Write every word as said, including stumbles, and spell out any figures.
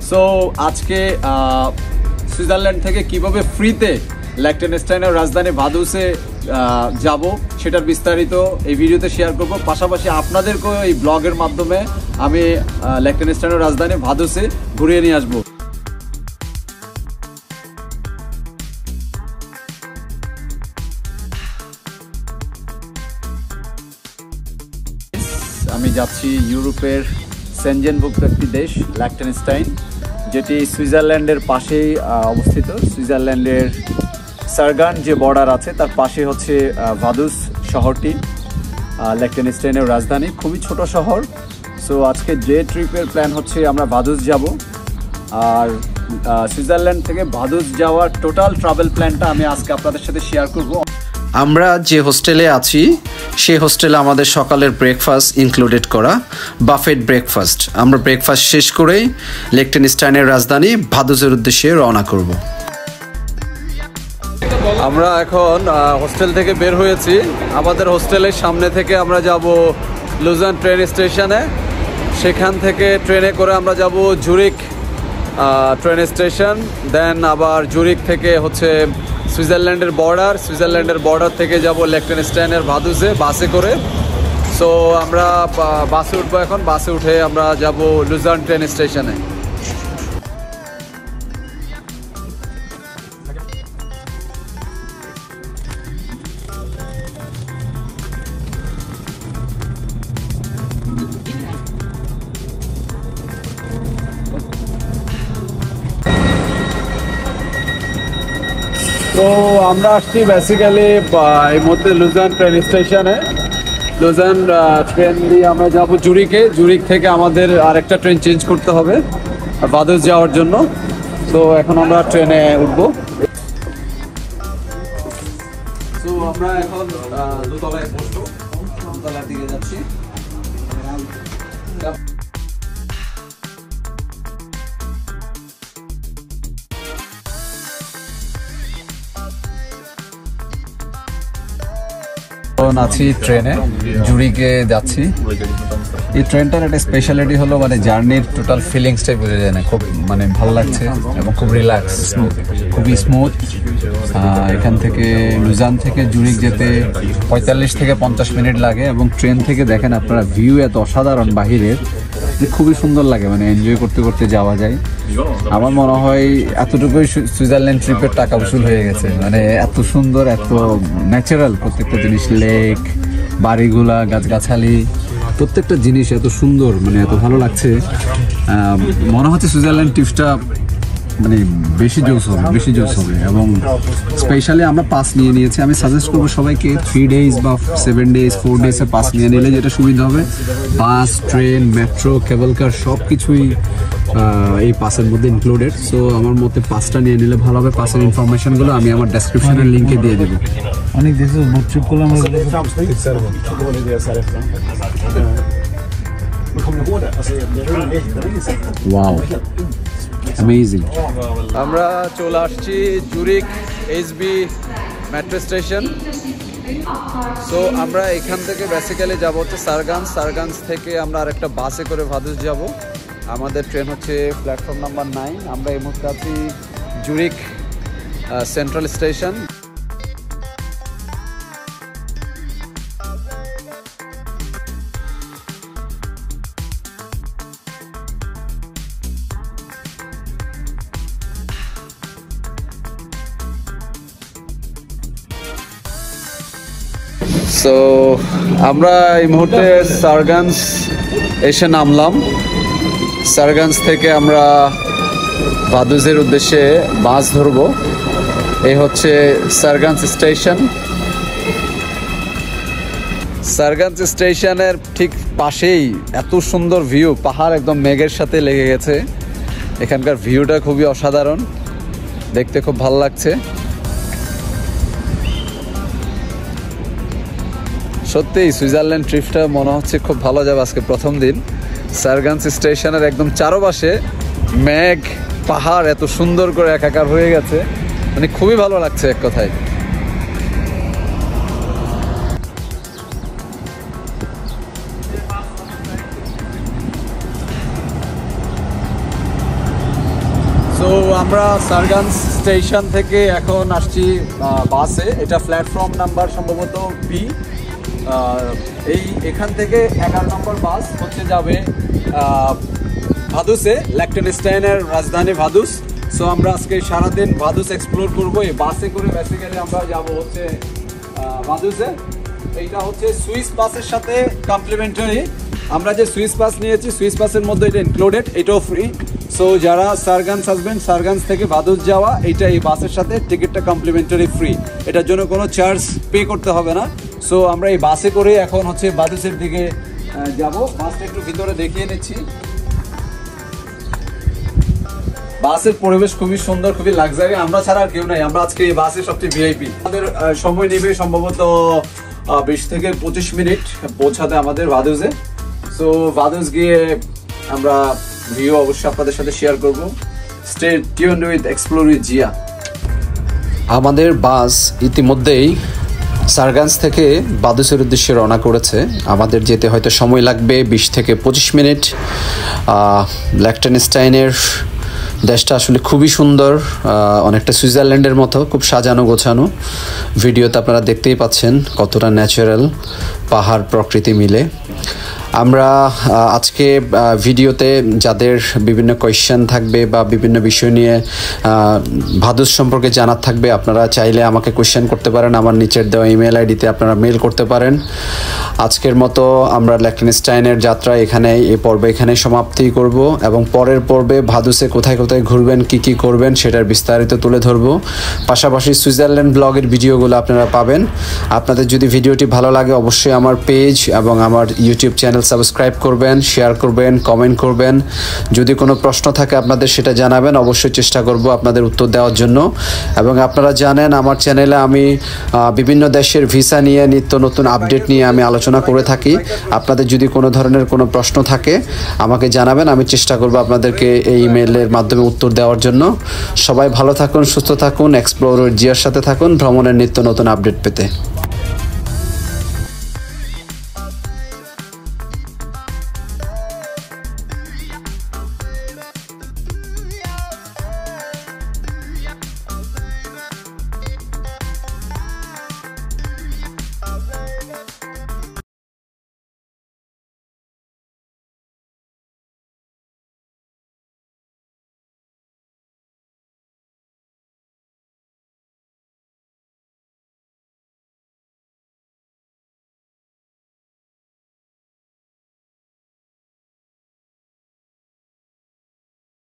So আজকে Switzerland থেকে কিভাবে ফ্রিতে লিechtensteinের রাজধানী ভাদুসে যাব সেটার বিস্তারিত এই ভিডিওতে শেয়ার করব। পাশাপাশি আপনাদেরকেও এই ব্লগের মাধ্যমে আমি লিechtensteinের রাজধানী ভাদুসে ঘুরিয়ে নিয়ে আসবো। আমি যাচ্ছি ইউরোপের সেনজেনভুক্ত একটি দেশ লিechtenstein, যেটি সুইজারল্যান্ডের পাশেই অবস্থিত। সুইজারল্যান্ডের সারগান যে বর্ডার আছে তার পাশে হচ্ছে ভাদুস শহরটি, লিechtensteinের রাজধানী। খুবই ছোট শহর। সো আজকে যে ট্রিপের প্ল্যান হচ্ছে আমরা ভাদুস যাব, আর সুইজারল্যান্ড থেকে ভাদুস যাওয়ার টোটাল ট্রাভেল প্ল্যানটা আমি আজকে আপনাদের সাথে শেয়ার করব। আমরা যে হোস্টেলে আছি সেই হোস্টেলে আমাদের সকালের ব্রেকফাস্ট ইনক্লুডেড করা, বাফেট ব্রেকফাস্ট। আমরা ব্রেকফাস্ট শেষ করেই লিechtensteinের রাজধানী ভাদুসের উদ্দেশ্যে রওনা করব। আমরা এখন হোস্টেল থেকে বের হয়েছি। আমাদের হোস্টেলের সামনে থেকে আমরা যাব লুজান ট্রেন স্টেশনে। সেখান থেকে ট্রেনে করে আমরা যাব জুরিক ট্রেন স্টেশন। দেন আবার জুরিক থেকে হচ্ছে সুইজারল্যান্ডের বর্ডার, সুইজারল্যান্ডের বর্ডার থেকে যাব লিechtensteinের ভাদুসে বাসে করে। সো আমরা বাসে উঠবো এখন। বাসে উঠে আমরা যাব লুজান ট্রেন স্টেশনে। তো আমরা আসছি বেসিক্যালি এই মধ্যে লুজান ট্রেন স্টেশনে। লুজান ট্রেন দিয়ে আমরা যাবো জুরিকে। জুরিক থেকে আমাদের আরেকটা ট্রেন চেঞ্জ করতে হবে ভাদুস যাওয়ার জন্য। তো এখন আমরা ট্রেনে উঠবো। তো আমরা এখন দোতলায় বসবো, দোতলার দিকে যাচ্ছি। আছি ট্রেনে, জুরিকে যাচ্ছি। এই ট্রেনটার একটা স্পেশালিটি হলো মানে জার্নির টোটাল ফিলিংসটাই বোঝা যায় না। খুব মানে ভালো লাগছে এবং খুব রিল্যাক্স, খুবই স্মুথ। এখান থেকে লুজান থেকে জুরিক যেতে পঁয়তাল্লিশ থেকে পঞ্চাশ মিনিট লাগে এবং ট্রেন থেকে দেখেন আপনারা ভিউ এত অসাধারণ বাহিরের যে খুবই সুন্দর লাগে, মানে এনজয় করতে করতে যাওয়া যায়। আমার মনে হয় এতটুকুই সুইজারল্যান্ড ট্রিপের টাকা উসুল হয়ে গেছে। মানে এত সুন্দর, এত ন্যাচারাল প্রত্যেকটা জিনিস, লেক, বাড়িগুলা, গাছগাছালি, প্রত্যেকটা জিনিস এত সুন্দর, মানে এত ভালো লাগছে। মনে হচ্ছে সুইজারল্যান্ড ট্রিপটা মানে বেশি জোস হবে, বেশি জোস হবে। এবং স্পেশালি আমরা পাস নিয়ে নিয়েছি। আমি সাজেস্ট করবো সবাইকে থ্রি ডেজ বা সেভেন ডেজ ফোর ডেজে পাস নিয়ে নিলে যেটা সুবিধা হবে, বাস, ট্রেন, মেট্রো, কেবল কার সব কিছুই এই পাসের মধ্যে ইনক্লুডেড। সো আমার মতে পাসটা নিয়ে নিলে ভালো হবে। পাসের ইনফরমেশনগুলো আমি আমার ডেসক্রিপশনের লিঙ্কে দিয়ে দেবো। অনেক দেশে বুক ট্রিপ করলাম। Wow, amazing. আমরা চলে আসছি Zurich HB metro station. So আমরা এখান থেকে বেসিক্যালি যাব হচ্ছে সারগান। সারগান থেকে আমরা আরেকটা বাসে করে ভাদুস যাব। আমাদের ট্রেন হচ্ছে প্ল্যাটফর্ম নাম্বার নাইন। আমরা এই মুহূর্তে আছি জুরিক সেন্ট্রাল স্টেশন। সো আমরা এই মুহূর্তে সারগান্স এসে নামলাম। সারগান্স থেকে আমরা ভাদুসের উদ্দেশ্যে বাস ধরবো। এই হচ্ছে সারগান্স স্টেশন। সারগান্স স্টেশনের ঠিক পাশেই এত সুন্দর ভিউ, পাহাড় একদম মেঘের সাথে লেগে গেছে। এখানকার ভিউটা খুবই অসাধারণ, দেখতে খুব ভালো লাগছে। সত্যিই সুইজারল্যান্ড ট্রিপটা মনে হচ্ছে খুব ভালো যাবে। আজকে প্রথম দিন। সারগান্স স্টেশনের একদম চারপাশে মেঘ, পাহাড় এত সুন্দর করে একাকার হয়ে গেছে, মানে খুবই ভালো লাগছে এক কথায়। আমরা সারগান্স স্টেশন থেকে এখন আসছি বাসে, এটা প্ল্যাটফর্ম নাম্বার সম্ভবত বি। এই এখান থেকে এগারো নম্বর বাস হচ্ছে যাবে ভাদুসে, লেকটেনস্টাইনের রাজধানী ভাদুস। সো আমরা আজকে সারাদিন ভাদুস এক্সপ্লোর করবো এই বাসে করে। বেসিক্যালি আমরা যাবো হচ্ছে ভাদুসে। এইটা হচ্ছে সুইস বাসের সাথে কমপ্লিমেন্টারি। আমরা যে সুইস বাস নিয়েছি, সুইস বাসের মধ্যে এটা ইনক্লুডেড, এটাও ফ্রি। সো যারা সারগান্স আসবেন, সারগান্স থেকে ভাদুস যাওয়া, এইটা এই বাসের সাথে টিকিটটা কমপ্লিমেন্টারি ফ্রি, এটার জন্য কোনো চার্জ পে করতে হবে না। সো আমরা এই বাসে করে এখন হচ্ছে ভাদুসের দিকে যাব। বাসটা একটু ভিতরে দেখিয়ে নিচ্ছি। বাসের পরিবেশ খুবই সুন্দর, খুবই লাক্সারি। আমরা ছাড়া আর কেউ নাই, আমরা আজকে এই বাসে সবচেয়ে ভিআইপি। আমাদের সময় নেবে সম্ভবত বিশ থেকে পঁচিশ মিনিট পৌঁছাতে আমাদের ভাদুসে। সো ভাদুস গিয়ে আমরা ভিউ অবশ্যই আপনাদের সাথে শেয়ার করব। Stay tuned with explore with Zia. আমাদের বাস ইতিমধ্যেই সারগান্স থেকে ভাদুসের উদ্দেশ্যে রওনা করেছে। আমাদের যেতে হয়তো সময় লাগবে বিশ থেকে পঁচিশ মিনিট। লেকটেনস্টাইনের দেশটা আসলে খুবই সুন্দর, অনেকটা সুইজারল্যান্ডের মতো, খুব সাজানো গোছানো। ভিডিওতে আপনারা দেখতেই পাচ্ছেন কতটা ন্যাচারাল, পাহাড় প্রকৃতি মিলে। আমরা আজকে ভিডিওতে যাদের বিভিন্ন কোয়েশ্চেন থাকবে বা বিভিন্ন বিষয় নিয়ে ভাদুস সম্পর্কে জানার থাকবে, আপনারা চাইলে আমাকে কোয়েশ্চেন করতে পারেন। আমার নিচের দেওয়া ইমেল আইডিতে আপনারা মেল করতে পারেন। আজকের মতো আমরা লেকটেনস্টাইনের যাত্রা এখানে এই পর্বে এখানে সমাপ্তি করব, এবং পরের পর্বে ভাদুসে কোথায় কোথায় ঘুরবেন, কি কি করবেন সেটার বিস্তারিত তুলে ধরবো। পাশাপাশি সুইজারল্যান্ড ব্লগের ভিডিওগুলো আপনারা পাবেন। আপনাদের যদি ভিডিওটি ভালো লাগে অবশ্যই আমার পেজ এবং আমার ইউটিউব চ্যানেল সাবস্ক্রাইব করবেন, শেয়ার করবেন, কমেন্ট করবেন। যদি কোনো প্রশ্ন থাকে আপনাদের সেটা জানাবেন, অবশ্যই চেষ্টা করব আপনাদের উত্তর দেওয়ার জন্য। এবং আপনারা জানেন আমার চ্যানেলে আমি বিভিন্ন দেশের ভিসা নিয়ে নিত্য নতুন আপডেট নিয়ে আমি আলোচনা করে থাকি। আপনাদের যদি কোনো ধরনের কোনো প্রশ্ন থাকে আমাকে জানাবেন, আমি চেষ্টা করব আপনাদেরকে এই ইমেলের মাধ্যমে উত্তর দেওয়ার জন্য। সবাই ভালো থাকুন, সুস্থ থাকুন, এক্সপ্লোর জিয়ার সাথে থাকুন ভ্রমণের নিত্য নতুন আপডেট পেতে।